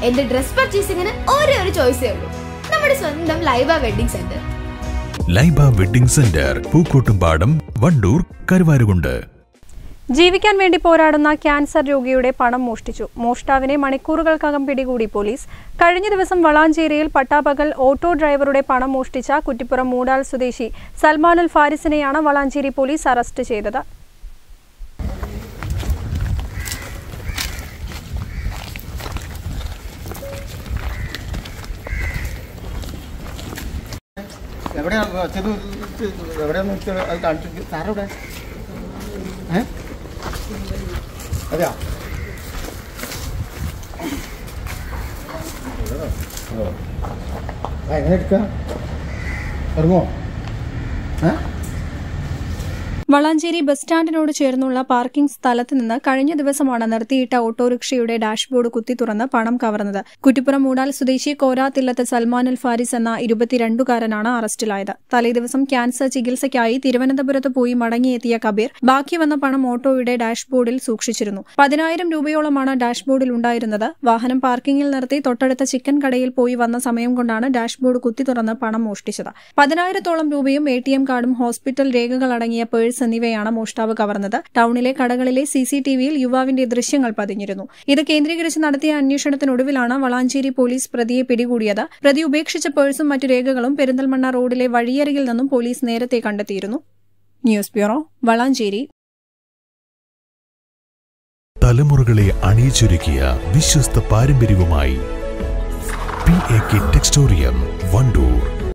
എന്റെ ഡ്രസ് പർച്ചേസിംഗിന് ഒരേ ഒരു ചോയ്സേ ഉള്ളൂ, നമ്മുടെ സ്വന്തം Laiba wedding centre. Laiba wedding centre, Pookkottumpadam, Wandoor, Karuvarakundu. ജീവിക്കാൻ വേണ്ടി പോരാടുന്ന ക്യാൻസർ രോഗിയുടെ പണം മോഷ്ടിച്ചു. മോഷ്ടാവിനെ മണിക്കൂറുകൾക്കകം പിടികൂടി പോലീസ്. കഴിഞ്ഞ ദിവസം വളാഞ്ചേരിയിൽ പട്ടാപകൽ ഓട്ടോ ഡ്രൈവറുടെ പണം മോഷ്ടിച്ച കുറ്റിപ്പുറം മൂടാൽ സ്വദേശി സൽമാനുൽ ഫാരിസിനെയാണ് വളാഞ്ചേരി പോലീസ് അറസ്റ്റ് ചെയ്തത്. എങ്ങനെ എടുക്കാം? ഇറങ്ങോ? വളാഞ്ചേരി ബസ് സ്റ്റാൻഡിനോട് ചേർന്നുള്ള പാർക്കിംഗ് സ്ഥലത്ത് നിന്ന് കഴിഞ്ഞ ദിവസമാണ് നിർത്തിയിട്ട ഓട്ടോറിക്ഷയുടെ ഡാഷ്ബോർഡ് കുത്തി തുറന്ന് പണം കവർന്നത്. കുറ്റിപ്പുറം മൂടാൽ സ്വദേശി കോരാത്തില്ലത്ത് സൽമാനുൽ ഫാരിസ് എന്ന 22കാരനാണ് അറസ്റ്റിലായത്. തലേദിവസം ക്യാൻസർ ചികിത്സയ്ക്കായി തിരുവനന്തപുരത്ത് പോയി മടങ്ങിയെത്തിയ കബീർ ബാക്കി വന്ന പണം ഓട്ടോയുടെ ഡാഷ്ബോർഡിൽ സൂക്ഷിച്ചിരുന്നു. 10,000 രൂപയോളമാണ് ഡാഷ്ബോർഡിൽ ഉണ്ടായിരുന്നത്. വാഹനം പാർക്കിംഗിൽ നിർത്തി തൊട്ടടുത്ത ചിക്കൻ കടയിൽ പോയി വന്ന സമയം കൊണ്ടാണ് ഡാഷ്ബോർഡ് കുത്തി തുറന്ന് പണം മോഷ്ടിച്ചത്. 10,000-ഓളം രൂപയും ATM കാർഡും ഹോസ്പിറ്റൽ രേഖകളടങ്ങിയ പേഴ്സ് എന്നിവയാണ് മോഷ്ടാവ് കവർന്നത്. ടൌണിലെ കടകളിലെ CCTVയിൽ യുവാവിന്റെ ദൃശ്യങ്ങൾ പതിഞ്ഞിരുന്നു. ഇത് കേന്ദ്രീകരിച്ച് നടത്തിയ അന്വേഷണത്തിനൊടുവിലാണ് വളാഞ്ചേരി പോലീസ് പ്രതിയെ പിടികൂടിയത്. പ്രതി ഉപേക്ഷിച്ച പേഴ്സും മറ്റു രേഖകളും പെരിന്തൽമണ്ണ റോഡിലെ വഴിയരികിൽ നിന്നും പോലീസ് നേരത്തെ കണ്ടെത്തിയിരുന്നു. News bureau, Valanchery. തലമുറകളെ അണിയിച്ചൊരുക്കിയ വിശ്വസ്ത പാരമ്പര്യവുമായി PAK ടെക്സ്റ്റോറിയം, വണ്ടൂർ.